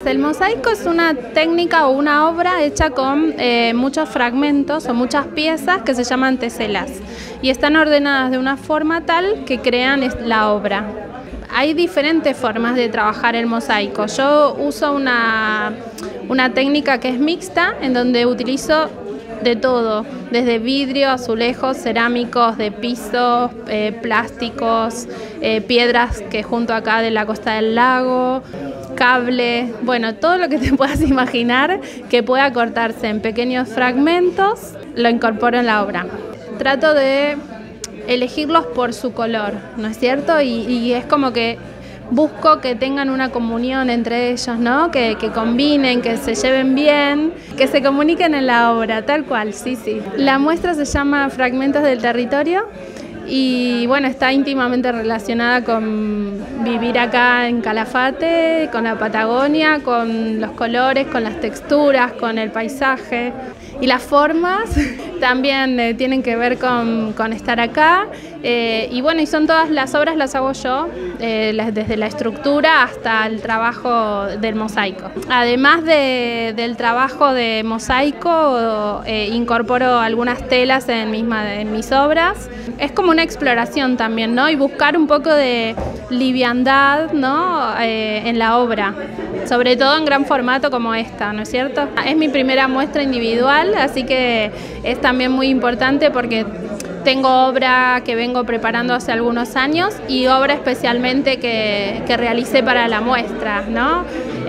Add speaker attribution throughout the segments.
Speaker 1: El mosaico es una técnica o una obra hecha con muchos fragmentos o muchas piezas que se llaman teselas y están ordenadas de una forma tal que crean la obra. Hay diferentes formas de trabajar el mosaico. Yo uso una técnica que es mixta, en donde utilizo de todo, desde vidrio, azulejos, cerámicos, de pisos, plásticos, piedras que junto acá de la costa del lago, cable, bueno, todo lo que te puedas imaginar que pueda cortarse en pequeños fragmentos, lo incorporo en la obra. Trato de elegirlos por su color, ¿no es cierto? Y es como que busco que tengan una comunión entre ellos, ¿no? Que combinen, que se lleven bien, que se comuniquen en la obra, tal cual, sí, sí. La muestra se llama Fragmentos del Territorio y bueno, está íntimamente relacionada con vivir acá en Calafate, con la Patagonia, con los colores, con las texturas, con el paisaje. Y las formas también tienen que ver con estar acá. Y bueno, y son todas las obras las hago yo, desde la estructura hasta el trabajo del mosaico. Además del trabajo de mosaico, incorporo algunas telas en mis obras. Es como una exploración también, ¿no? Y buscar un poco de liviandad, ¿no? En la obra, sobre todo en gran formato como esta, ¿no es cierto? Es mi primera muestra individual, así que es también muy importante porque tengo obra que vengo preparando hace algunos años y obra especialmente que realicé para la muestra, ¿no?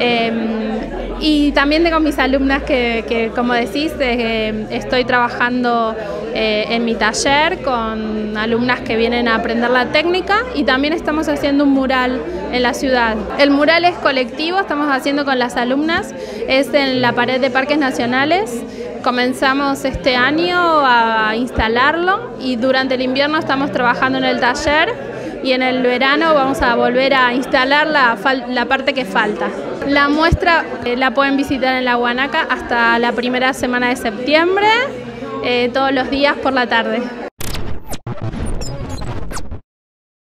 Speaker 1: Y también tengo mis alumnas que como decís, estoy trabajando en mi taller con alumnas que vienen a aprender la técnica y también estamos haciendo un mural en la ciudad. El mural es colectivo, estamos haciendo con las alumnas, es en la pared de Parques Nacionales. Comenzamos este año a instalarlo y durante el invierno estamos trabajando en el taller y en el verano vamos a volver a instalar la parte que falta. La muestra la pueden visitar en la Guanaca hasta la primera semana de septiembre, todos los días por la tarde.